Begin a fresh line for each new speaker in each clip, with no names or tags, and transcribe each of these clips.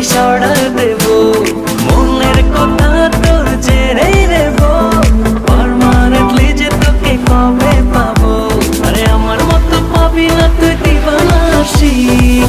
সাড়া দেব মনের কথা তোর জেনে নেব পার্মানেন্টলি যে তোকে কবে পাবো আরে আমার মতো পাবি না তুই দিবানা আশিক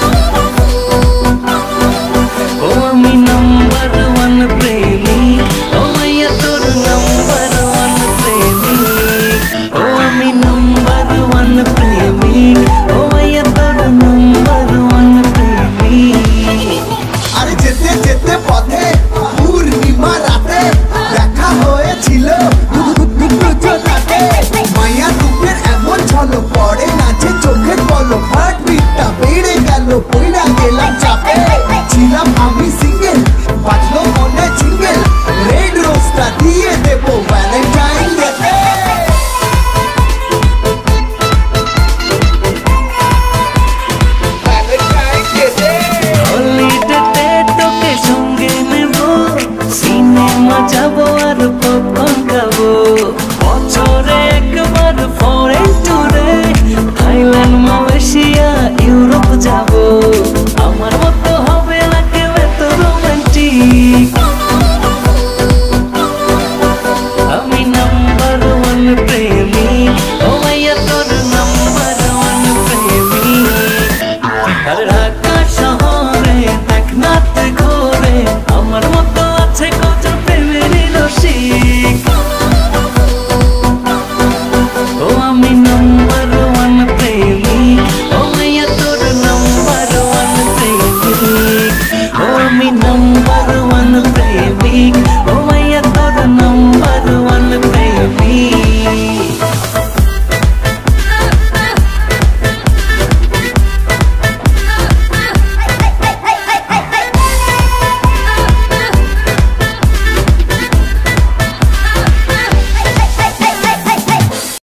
ও আমি নাম্বার ওয়ান প্রেমিক ও মাইয়া তোর নাম্বার ওয়ান প্রেমিক ও আমি নাম্বার ওয়ান প্রেমিক ও মাইয়া তোর নাম্বার ওয়ান প্রেমিক
আরে যেতে যেতে পথে পূর্ণিমা রাতে দেখা হয়েছিল দুজনাতে মায়া রূপের এমন ঝলক পড়ে নাচে চোখের পলক হার্টবিটটা বেড়ে গেল পইড়া গেলাম চাপে ছিলাম আমি সিঙ্গেল বাজলো মনে সিঙ্গেল রেড রোজটা দিয়ে দেবো ভ্যালেন্টাইন ডেতে
হলিডেতে তোকে সঙ্গে নেব সিনেমা যাবো আর পপকর্ন খাবো বছরে একবার ফরেন ট্যুরে থাইল্যান্ড মালয়েশিয়া ইউরোপ যাবো আমার মতো হবে না কেউ এত রোমান্টিক